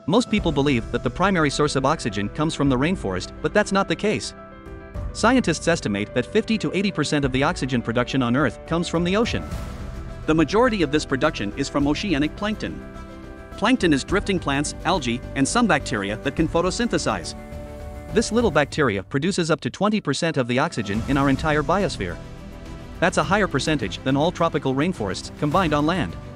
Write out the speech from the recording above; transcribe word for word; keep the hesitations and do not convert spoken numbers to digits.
Most people believe that the primary source of oxygen comes from the rainforest, but that's not the case. Scientists estimate that fifty to eighty percent of the oxygen production on Earth comes from the ocean. The majority of this production is from oceanic plankton. Plankton is drifting plants, algae, and some bacteria that can photosynthesize. This little bacteria produces up to twenty percent of the oxygen in our entire biosphere. That's a higher percentage than all tropical rainforests combined on land.